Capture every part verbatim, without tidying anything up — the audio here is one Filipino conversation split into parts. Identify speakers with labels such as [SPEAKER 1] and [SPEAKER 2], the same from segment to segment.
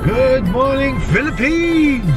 [SPEAKER 1] Good morning, Philippines!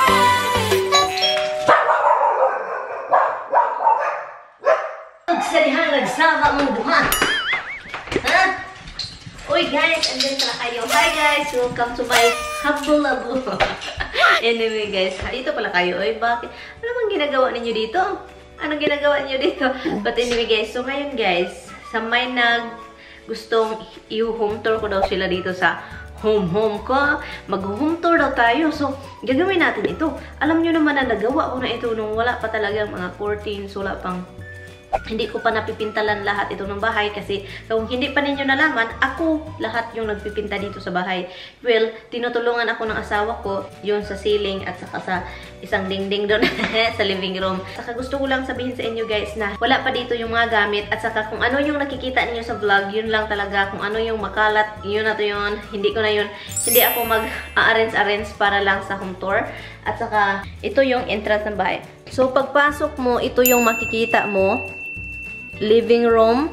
[SPEAKER 2] Nagsalihan, nagsama mong duha. Ha? Uy guys, andyan pala kayo. Hi guys, welcome to my Habbo-Labo. Anyway guys, dito pala kayo. Uy, bakit? Ano bang ginagawa ninyo dito? Anong ginagawa ninyo dito? But anyway guys, so ngayon guys, sa may nag gustong i-home tour ko daw sila dito sa home-home ko. Mag-home tour daw tayo. So, gagawin natin ito. Alam nyo naman na nagawa ko na ito nung wala pa talaga mga curtains, wala pang hindi ko pa napipintalan lahat ito ng bahay kasi kung hindi pa ninyo nalaman, ako lahat yung nagpipinta dito sa bahay. Well, tinutulungan ako ng asawa ko yun sa ceiling at saka sa isang dingding doon sa living room. Saka gusto ko lang sabihin sa inyo guys na wala pa dito yung mga gamit at saka kung ano yung nakikita niyo sa vlog, yun lang talaga. Kung ano yung makalat, yun na to yun. Hindi ko na yun. Hindi ako mag-arrange-arrange para lang sa home tour. At saka, ito yung entrance ng bahay. So, pagpasok mo, ito yung makikita mo. Living room.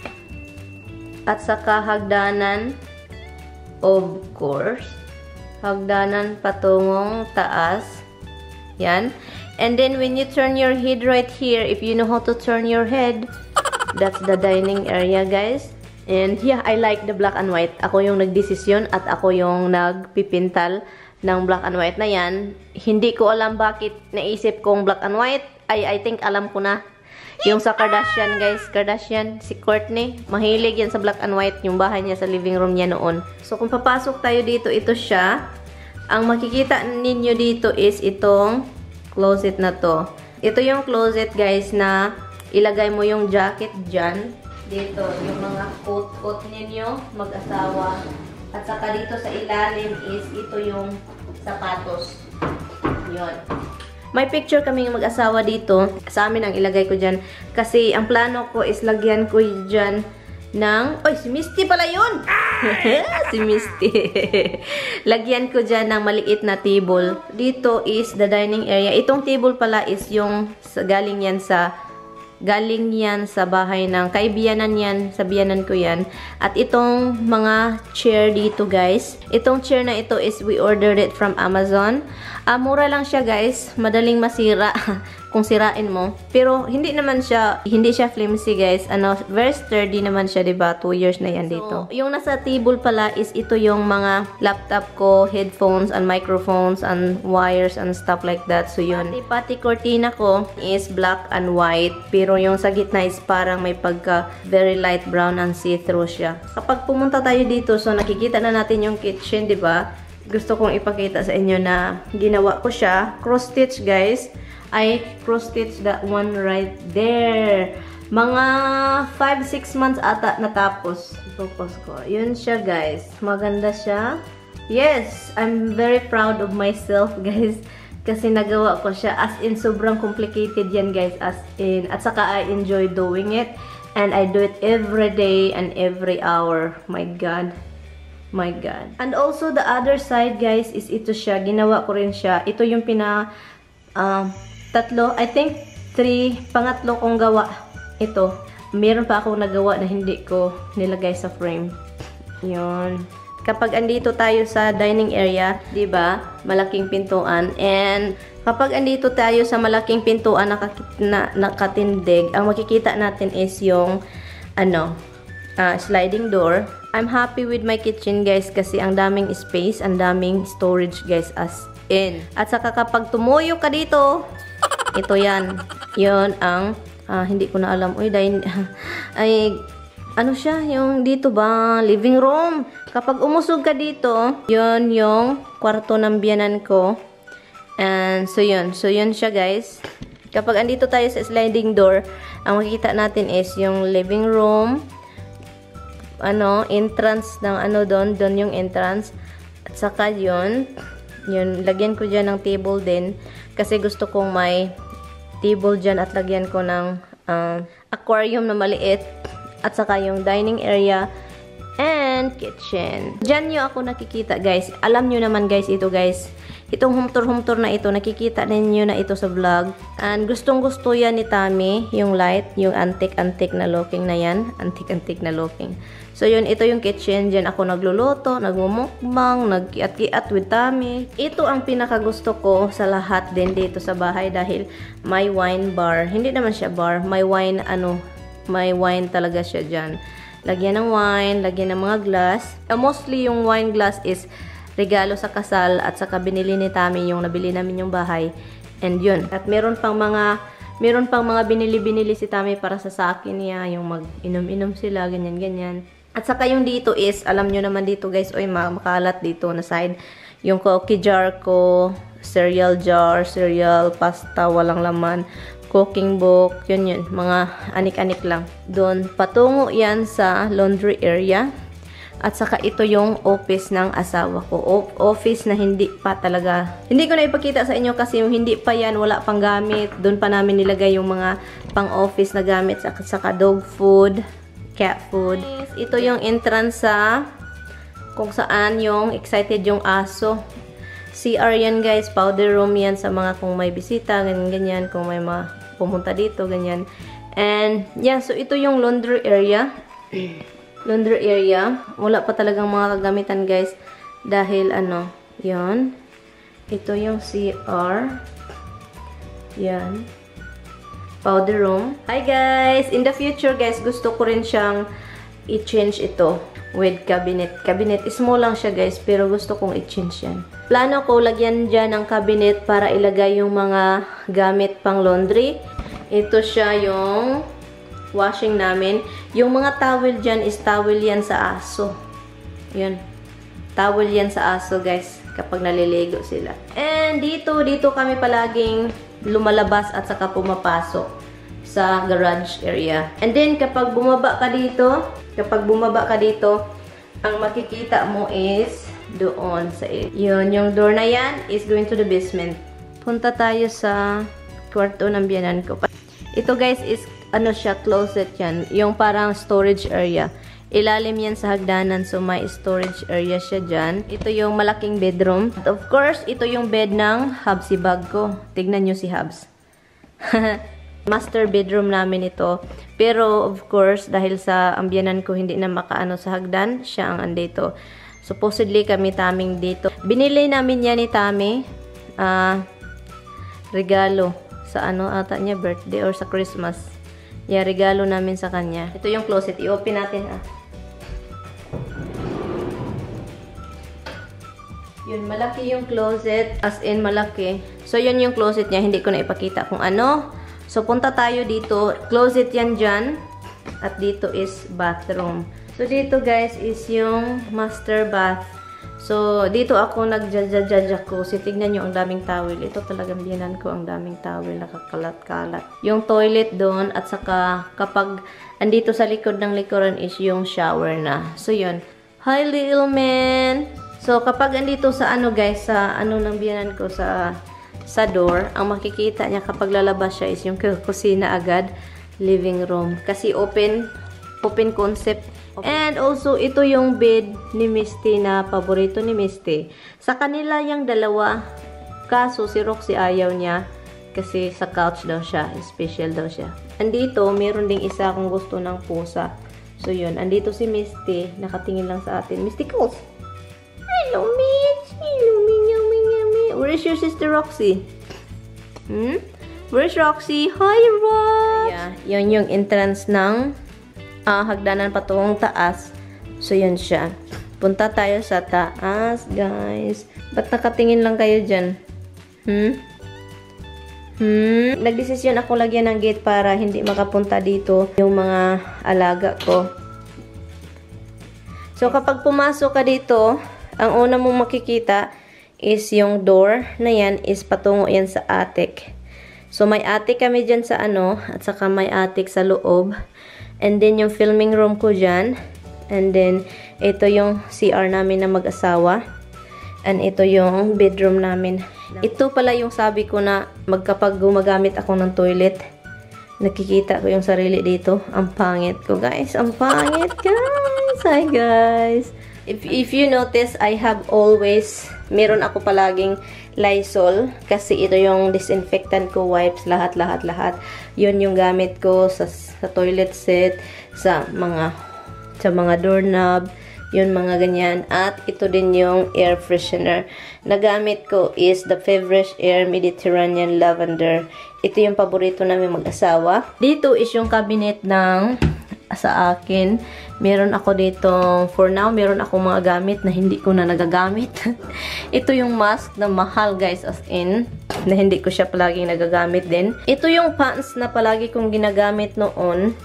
[SPEAKER 2] At saka hagdanan. Of course. Hagdanan patungong taas. Yan. And then, when you turn your head right here, if you know how to turn your head, that's the dining area, guys. And yeah, I like the black and white. Ako yung nagdesisyon at ako yung nagpipintal ng black and white na yan. Hindi ko alam bakit naisip kong black and white. Ay, I think alam ko na. Yung sa Kardashian, guys. Kardashian, si Kourtney. Mahilig yan sa black and white. Yung bahay niya sa living room niya noon. So, kung papasok tayo dito, ito siya. Ang makikita ninyo dito is itong closet na to. Ito yung closet, guys, na ilagay mo yung jacket dyan. Dito, yung mga coat-coat ninyo, mag-asawa. At saka dito sa ilalim is ito yung sapatos. Yun. May picture kaming mag-asawa dito. Sa amin ang ilagay ko dyan. Kasi ang plano ko is lagyan ko dyan ng... Oy, si Misty pala yun! Si Misty. Lagyan ko dyan ng maliit na table. Dito is the dining area. Itong table pala is yung galing yan sa... Galing yan sa bahay ng kaibiyanan yan. Sa biyanan ko yan. At itong mga chair dito, guys. Itong chair na ito is we ordered it from Amazon. Uh, mura lang siya, guys. Madaling masira kung sirain mo. Pero hindi naman siya, hindi siya flimsy, guys. Ano, very sturdy naman siya, diba? Two years na yan dito. So, yung nasa table pala is ito yung mga laptop ko, headphones, and microphones, and wires, and stuff like that. So, yun. Pati, pati cortina ko is black and white. Pero yung sa gitna is parang may pagka very light brown and see-through siya. Kapag pumunta tayo dito, so nakikita na natin yung kitchen, diba? Gusto kong ipakita sa inyo na ginawa ko siya. Cross-stitch, guys. I cross-stitch that one right there. Mga five six months ata natapos. Focus ko. Yun siya, guys. Maganda siya. Yes, I'm very proud of myself, guys. Kasi nagawa ko siya. As in, sobrang complicated yan, guys. As in, at saka I enjoy doing it. And I do it every day and every hour. My God. My God. And also, the other side, guys, is ito siya. Ginawa ko rin siya. Ito yung pina... Uh, tatlo. I think, three. Pangatlo kong gawa. Ito. Meron pa akong nagawa na hindi ko nilagay sa frame. Yun. Kapag andito tayo sa dining area, di ba? Malaking pintuan. And kapag andito tayo sa malaking pintuan na, na nakatindig, ang makikita natin is yung ano, uh, sliding door. I'm happy with my kitchen, guys, kasi ang daming space, ang daming storage, guys, as in. At saka kapag tumuyo ka dito, ito yan. Yun ang, uh, hindi ko na alam, uy, dahil, ay, ano siya, yung dito ba, living room. Kapag umusog ka dito, yun yung kwarto ng biyanan ko. And, so yun. So, yun siya, guys. Kapag andito tayo sa sliding door, ang makikita natin is yung living room, ano, entrance ng ano doon, doon yung entrance. At saka yun, yun, lagyan ko dyan ng table din. Kasi gusto kong may table dyan at lagyan ko ng uh, aquarium na maliit. At saka yung dining area. And and kitchen. Diyan nyo ako nakikita, guys. Alam nyo naman, guys, ito, guys. Itong humtor-humtor na ito, nakikita ninyo na ito sa vlog. And gustong-gusto yan ni Tami, yung light, yung antique-antique na looking na yan. Antique-antique na looking. So, yun, ito yung kitchen. Diyan ako nagluluto, nagmumukbang, nagkiat-kiat with Tami. Ito ang pinakagusto ko sa lahat din dito sa bahay dahil may wine bar. Hindi naman siya bar, may wine, ano, may wine talaga siya dyan. Lagyan ng wine, lagyan ng mga glass. Uh, mostly yung wine glass is regalo sa kasal at saka binili ni Tami yung nabili namin yung bahay. And yun. At meron pang mga meron pang mga binili-binili si Tami para sa sakin niya, yung mag-inom-inom sila, ganyan-ganyan. At saka yung dito is, alam nyo naman dito guys, oy, makalat dito na side. Yung cookie jar ko, cereal jar, cereal, pasta, walang laman, cooking book, yun yun, mga anik-anik lang. Doon, patungo yan sa laundry area. At saka ito yung office ng asawa ko. O office na hindi pa talaga. Hindi ko na ipakita sa inyo kasi yung hindi pa yan, wala pang gamit. Doon pa namin nilagay yung mga pang-office na gamit. Saka, saka dog food, cat food. Ito yung entrance sa kung saan yung excited yung aso. C R yan guys, powder room yan sa mga kung may bisita, ganyan-ganyan. Kung may mga pumunta dito, ganyan. And yeah, so ito yung laundry area. Laundry area. Wala pa talagang mga kagamitan guys. Dahil ano, yan. Ito yung C R. Yan. Powder room. Hi guys! In the future guys, gusto ko rin siyang i-change ito with cabinet. Cabinet. Small lang siya guys, pero gusto kong i-change yan. Plano ko lagyan dyan ng cabinet para ilagay yung mga gamit pang laundry. Ito siya yung washing namin. Yung mga towel dyan is towel yan sa aso. Yun. Towel yan sa aso, guys. Kapag naliligo sila. And dito, dito kami palaging lumalabas at saka pumapasok sa garage area. And then, kapag bumaba ka dito, kapag bumaba ka dito, ang makikita mo is doon sa it. Yun, yung door na yan is going to the basement. Punta tayo sa kwarto ng biyanan ko. Ito, guys, is ano siya, closet yan. Yung parang storage area. Ilalim yan sa hagdanan. So, may storage area siya dyan. Ito yung malaking bedroom. At of course, ito yung bed ng Habsy bag ko. Tignan nyo si Habs. Master bedroom namin ito. Pero, of course, dahil sa ambyanan ko hindi na makaano sa hagdan, siya ang andito. Supposedly, kami Taming dito. Binili namin yan ni Tami. Uh, regalo. Sa ano ata niya, birthday or sa Christmas. Yeah, regalo namin sa kanya. Ito yung closet. I-open natin, ah. Yun, malaki yung closet. As in, malaki. So, yun yung closet niya. Hindi ko na ipakita kung ano. So, punta tayo dito. Closet yan dyan. At dito is bathroom. So, dito, guys, is yung master bath. So, dito ako nag-judge ko. Kasi tignan nyo ang daming towel. Ito talagang biyanan ko ang daming towel. Nakakalat-kalat. Yung toilet doon. At saka kapag andito sa likod ng likuran is yung shower na. So, yun. Hi, little man! So, kapag andito sa ano guys, sa ano ng biyanan ko sa sa door, ang makikita niya kapag lalabas siya is yung kusina agad. Living room. Kasi open, open concept. And also, ito yung bed ni Misty na paborito ni Misty. Sa kanila yung dalawa, kaso si Roxy ayaw niya kasi sa couch daw siya. Special daw siya. Andito, meron ding isa kung gusto ng pusa. So, yun. Andito si Misty. Nakatingin lang sa atin. Misty calls. Hello, Mitch. Hello, Minyaw, Minyaw, Minyaw. Where is your sister Roxy? Hmm? Where's Roxy? Hi, Rox! Yeah, yun yung entrance ng Uh, hagdanan patungong taas. So, yan siya. Punta tayo sa taas, guys. Ba't nakatingin lang kayo dyan? Hmm? Hmm? Nagdesisyon ako lagyan ng gate para hindi makapunta dito yung mga alaga ko. So, kapag pumasok ka dito, ang una mong makikita is yung door na yan is patungo yan sa attic. So, may attic kami dyan sa ano, at saka may attic sa loob. And then, yung filming room ko dyan. And then, ito yung C R namin na mag-asawa. And ito yung bedroom namin. Ito pala yung sabi ko na magkapag gumagamit ako ng toilet. Nakikita ko yung sarili dito. Ang pangit ko, guys. Ang pangit, guys. Hi, guys. If, if you notice, I have always, meron ako palaging Lysol. Kasi ito yung disinfectant ko, wipes, lahat, lahat, lahat. Yun yung gamit ko sa, sa toilet set, sa mga, sa mga doorknob, yun mga ganyan. At ito din yung air freshener. Nagamit ko is the Febreze Air Mediterranean Lavender. Ito yung paborito namin mag-asawa. Dito is yung cabinet ng sa akin. Meron ako dito, for now, meron ako mga gamit na hindi ko na nagagamit. Ito yung mask na mahal, guys, as in, na hindi ko siya palaging nagagamit din. Ito yung pants na palagi kong ginagamit noon,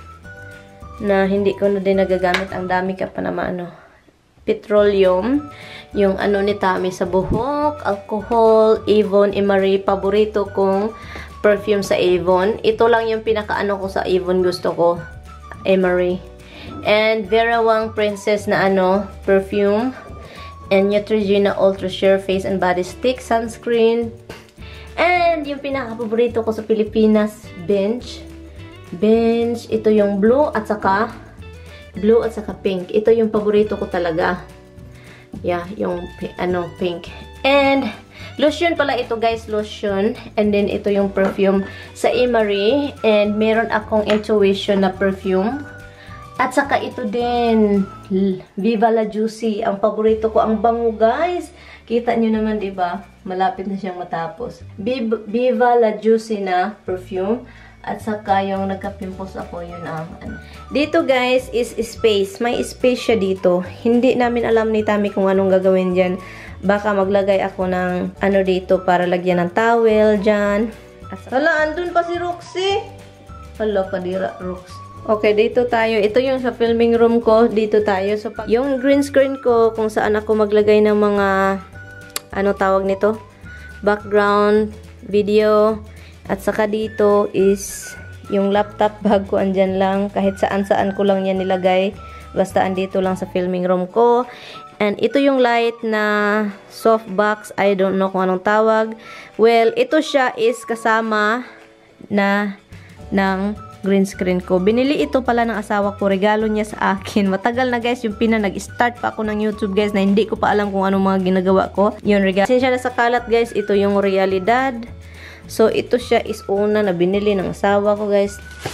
[SPEAKER 2] na hindi ko na din nagagamit. Ang dami ka pa naman, ano. Petroleum, yung ano ni Tami sa buhok, alcohol, Avon, Emery, paborito kong perfume sa Avon. Ito lang yung pinakaano ko sa Avon, gusto ko, Emery. And Vera Wang Princess na ano, perfume. And Neutrogena Ultra Sheer Face and Body Stick, sunscreen. And yung pinaka-paborito ko sa Pilipinas, Bench. Bench, ito yung blue at saka blue at saka pink. Ito yung paborito ko talaga. Yeah, yung ano, pink. And lotion pala ito, guys, lotion. And then ito yung perfume sa Emery. And meron akong Intuition na perfume. At saka ito din, Viva La Juicy. Ang paborito ko, ang bango, guys. Kita nyo naman, diba? Malapit na siyang matapos. Viva La Juicy na perfume. At saka yung nagka-pimples ako, yun ang ano. Dito, guys, is space. May space siya dito. Hindi namin alam ni Tami kung anong gagawin dyan. Baka maglagay ako ng ano dito para lagyan ng towel dyan. Hala, andun pa si Roxy. Hala, kadira, Rox. Okay, dito tayo. Ito yung sa filming room ko. Dito tayo. So, yung green screen ko, kung saan ako maglagay ng mga, ano tawag nito? Background, video. At saka dito is yung laptop bag ko, andyan lang. Kahit saan-saan ko lang yan nilagay. Basta andito lang sa filming room ko. And ito yung light na softbox. I don't know kung anong tawag. Well, ito siya is kasama na ng green screen ko. Binili ito pala ng asawa ko. Regalo niya sa akin. Matagal na, guys, yung pina nag-start pa ako ng YouTube, guys, na hindi ko pa alam kung anong mga ginagawa ko. Yun, regalo. Sinsya na sa kalat, guys. Ito yung Realidad. So, ito siya is una na binili ng asawa ko, guys.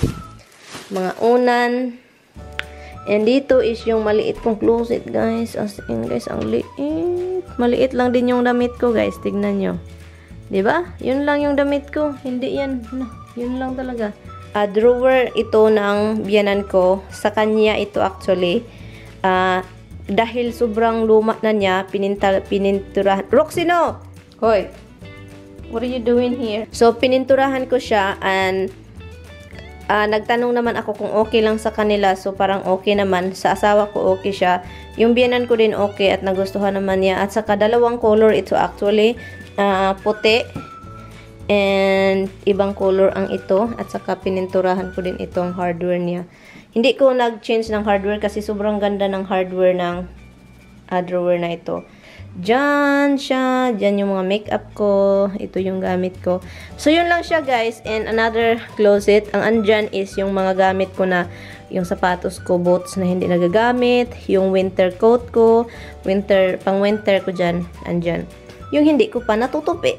[SPEAKER 2] Mga unan. And dito is yung maliit kong closet, guys. As in, guys, ang liit. Maliit lang din yung damit ko, guys. Tignan nyo. Diba? Yun lang yung damit ko. Hindi yan. No, yun lang talaga. Uh, drawer ito ng biyanan ko. Sa kanya ito actually. Uh, dahil sobrang luma na niya, pininta, pininturahan. Roxy, no! Hoy! What are you doing here? So, pininturahan ko siya and uh, nagtanong naman ako kung okay lang sa kanila. So, parang okay naman. Sa asawa ko, okay siya. Yung biyanan ko din okay at nagustuhan naman niya. At saka dalawang color ito actually. Uh, puti. And ibang color ang ito. At saka pininturahan ko din itong hardware niya. Hindi ko nag-change ng hardware kasi sobrang ganda ng hardware ng uh, drawer na ito. Diyan siya. Diyan yung mga makeup ko. Ito yung gamit ko. So, yun lang siya, guys. And another closet. Ang andyan is yung mga gamit ko na yung sapatos ko, boots na hindi nagagamit. Yung winter coat ko. Winter, pang winter ko dyan. Andyan. Yung hindi ko pa natutupi.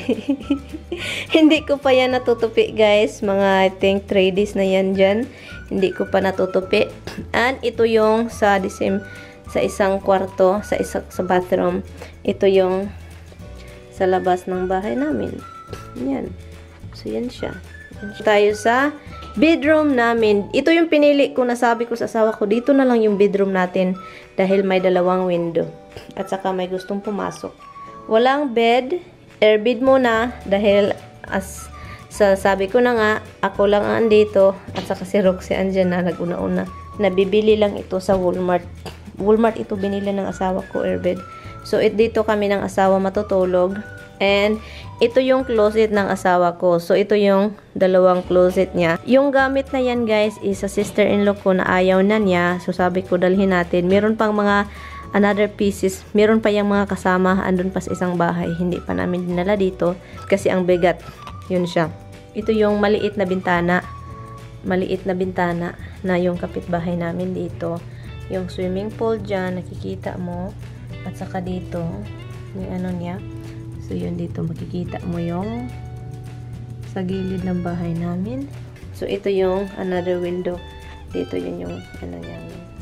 [SPEAKER 2] Hindi ko pa yan natutupi, guys. Mga, I think, three days na yan dyan. Hindi ko pa natutupi. And ito yung sa the same sa isang kwarto, sa isang sa bathroom. Ito yung sa labas ng bahay namin. Yan. So, yan siya. Yan siya. Tayo sa bedroom namin. Ito yung pinili ko na sabi ko sa asawa ko, dito na lang yung bedroom natin dahil may dalawang window. At saka may gustong pumasok. Walang bed. Airbed muna dahil as sa sabi ko na nga, ako lang ang andito at saka si Roxy andyan na nag-una-una. Nabibili lang ito sa Walmart. Walmart ito binili ng asawa ko, airbed. So, it, dito kami ng asawa matutulog. And, ito yung closet ng asawa ko. So, ito yung dalawang closet niya. Yung gamit na yan, guys, is sa sister-in-law ko na ayaw na niya. So, sabi ko, dalhin natin. Meron pang mga another pieces. Meron pa yung mga kasama. Andun pa sa isang bahay. Hindi pa namin dinala dito. Kasi ang bigat. Yun siya. Ito yung maliit na bintana. maliit na bintana na yung kapitbahay namin dito. Yung swimming pool dyan, nakikita mo. At saka dito, yung ano niya. So, yun dito, makikita mo yung sa gilid ng bahay namin. So, ito yung another window. Dito yun yung ano niya.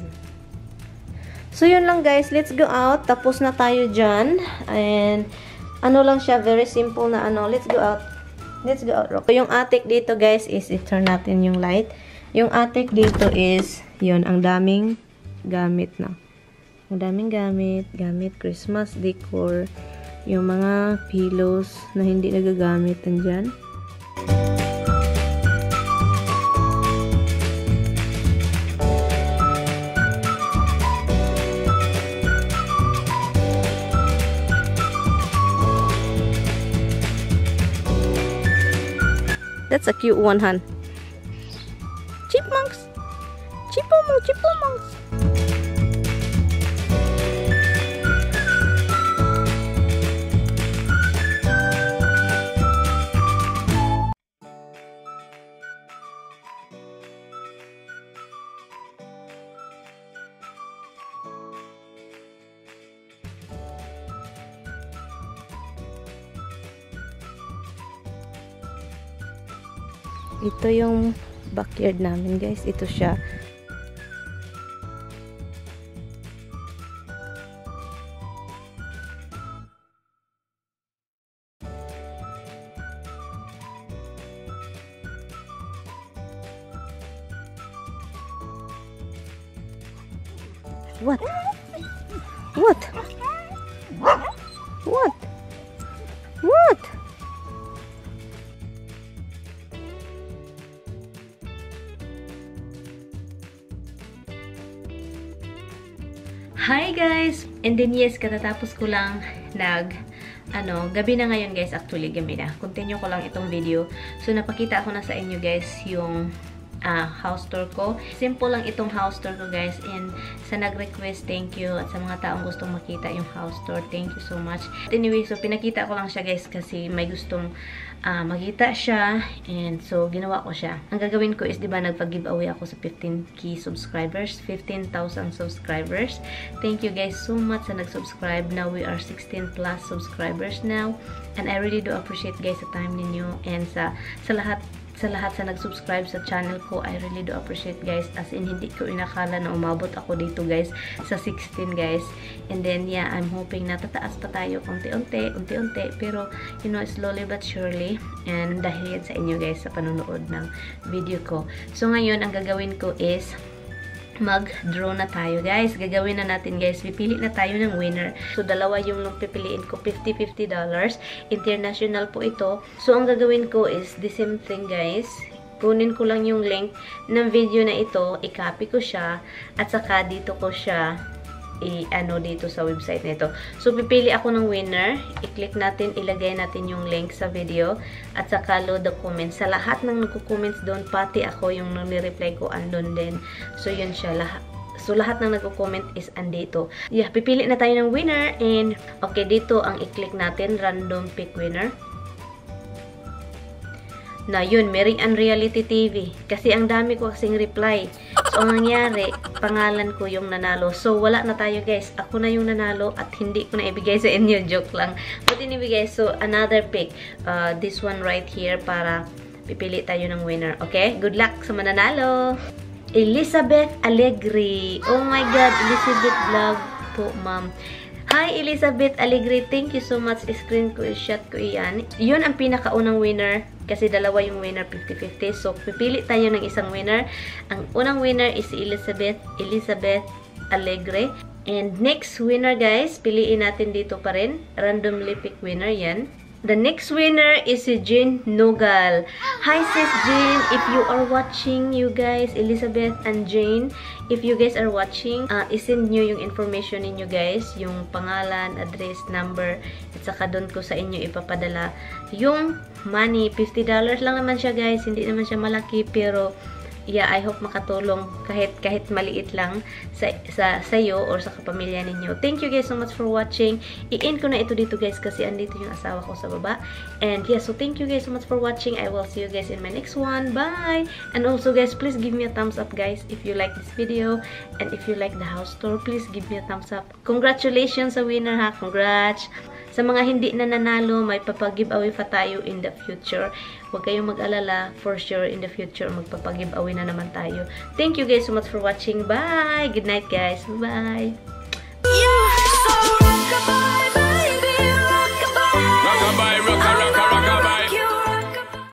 [SPEAKER 2] So, yun lang guys. Let's go out. Tapos na tayo dyan. And, ano lang siya, very simple na ano. Let's go out. Let's go out. So, yung attic dito guys is, i-turn natin yung light. Yung attic dito is, yun, ang daming gamit na. Ang daming gamit. Gamit, Christmas decor. Yung mga pillows na hindi nagagamit nandyan. That's a cute one, hun. Chipmunks! Chipmunks! Chipmunks! Ito yung backyard namin guys. Ito siya. What? What? What? What? Hi guys! And then yes, katatapos ko lang nag, ano, gabi na ngayon guys, actually gabi na. Continue ko lang itong video. So, napakita ko na sa inyo guys yung uh, house tour ko. Simple lang itong house tour ko guys. And sa nag-request, thank you. At sa mga taong gustong makita yung house tour, thank you so much. Anyway, so pinakita ko lang siya guys kasi may gustong uh, makita siya. And so, ginawa ko siya. Ang gagawin ko is, di ba, nagpag-giveaway ako sa fifteen K subscribers. fifteen thousand subscribers. Thank you guys so much sa nag-subscribe. Now, we are sixteen plus subscribers now. And I really do appreciate guys sa time ninyo. And sa, sa lahat sa lahat sa nag-subscribe sa channel ko, I really do appreciate guys. As in, hindi ko inakala na umabot ako dito guys sa sixteen guys. And then, yeah, I'm hoping na tataas pa tayo unti-unti, unti-unti. Pero, you know, slowly but surely. And dahil yan sa inyo guys sa panonood ng video ko. So, ngayon, ang gagawin ko is mag-draw na tayo guys. Gagawin na natin guys. Pipili na tayo ng winner. So, dalawa yung nung pipiliin ko. fifty fifty dollars. International po ito. So, ang gagawin ko is the same thing guys. Kunin ko lang yung link ng video na ito. I-copy ko siya. At saka dito ko siya i-ano dito sa website nito. So, pipili ako ng winner. I-click natin, ilagay natin yung link sa video. At saka load the comments. Sa lahat ng nagko-comments doon, pati ako yung nire-reply ko, andun din. So, yun siya. Lahat. So, lahat ng nagko-comment is andito. Yeah, pipili na tayo ng winner. And, okay, dito ang i-click natin, random pick winner. Na yun, Mary Ann Reality T V. Kasi ang dami ko kasing reply. So, ang nangyari, pangalan ko yung nanalo. So, wala na tayo guys. Ako na yung nanalo at hindi ko na ibigay sa inyo. Joke lang. But inibigay. So, another pick. Uh, this one right here para pipili tayo ng winner. Okay? Good luck sa mananalo. Elizabeth Allegri. Oh my God. Elizabeth Vlog po, ma'am. Hi, Elizabeth Allegri. Thank you so much. Screen ko, shot ko iyan. Yun ang pinakaunang winner. Kasi dalawa yung winner, fifty fifty. So, pipili tayo ng isang winner. Ang unang winner is si Elizabeth. Elizabeth Allegri. And next winner, guys, piliin natin dito pa rin. Randomly pick winner, yan. The next winner is si Jean Nogal. Hi, sis Jean. If you are watching, you guys, Elizabeth and Jane, if you guys are watching, uh, isend nyo yung information ninyo, guys. Yung pangalan, address, number, at saka doon ko sa inyo ipapadala yung money. fifty dollars lang naman siya, guys. Hindi naman siya malaki, pero yeah, I hope makatulong kahit kahit maliit lang sa sa sayo or sa kapamilya ninyo. Thank you guys so much for watching. I-end ko na ito dito guys kasi andito yung asawa ko sa baba. And yeah, so thank you guys so much for watching. I will see you guys in my next one. Bye! And also guys, please give me a thumbs up guys if you like this video. And if you like the house tour, please give me a thumbs up. Congratulations sa winner ha. Congrats! Sa mga hindi na nanalo, may papag-giveaway pa tayo in the future. Huwag kayong mag-alala. For sure, in the future, magpapag-giveaway na naman tayo. Thank you guys so much for watching. Bye! Good night, guys. Bye!